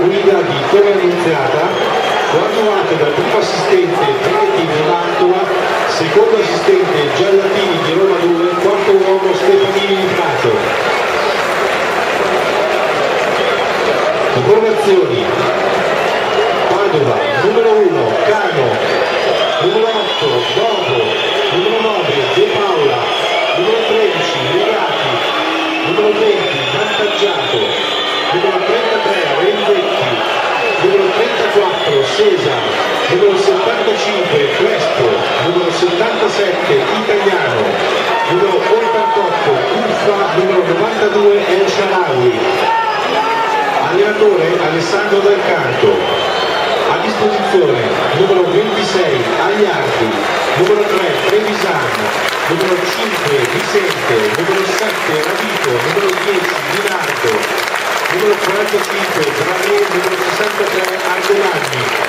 guida di Torre Annunziata, quarto atto dal primo assistente Preti di Mantova, secondo assistente Giallatini di Roma 2, quarto uomo Stefanini di Prato. Informazioni: Padova, numero 1 Cano, numero 8 Bobo, numero 9 De Paola, numero 13 Legati, numero 20 Vantaggiato, numero 33 Renzetti, numero 34 Sesa, numero 75 Crespo, numero 77 Italiano, numero 88 Uffa, numero 92 El Sharawi. Allenatore Alessandro Del Canto. A disposizione numero 26 Agliardi, numero 3 Trevisano, numero 5 Vicente, numero 7 Ravito, numero 10 Dinardo, numero 45 Brahe, numero 63 Ardelagni.